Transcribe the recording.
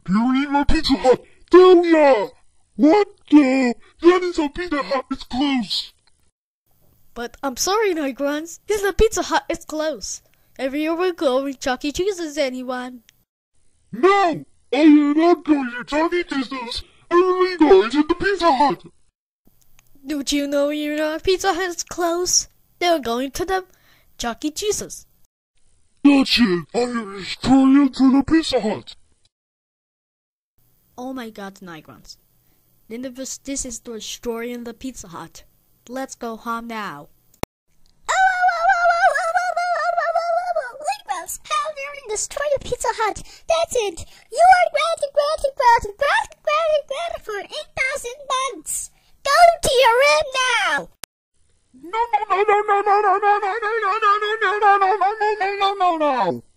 You need my Pizza Hut. Damn ya! What the? That is a Pizza Hut. It's close. But I'm sorry, no, Grantz. The Pizza Hut is closed. Every year we go with Chuck E. Cheese's, anyone. No! I am not going to Chuck E. Cheese's. I'm only going to the Pizza Hut. Don't you know Pizza Hut is closed? They're going to the Chuck E. Cheese's. That's it. I am destroying to the Pizza Hut. Oh my god, Grantz. This is destroying the Pizza Hut. Let's go home now. Grantz, how dare you destroy the Pizza Hut? That's it. You are granted for 8,000 months. Go to your room now. No.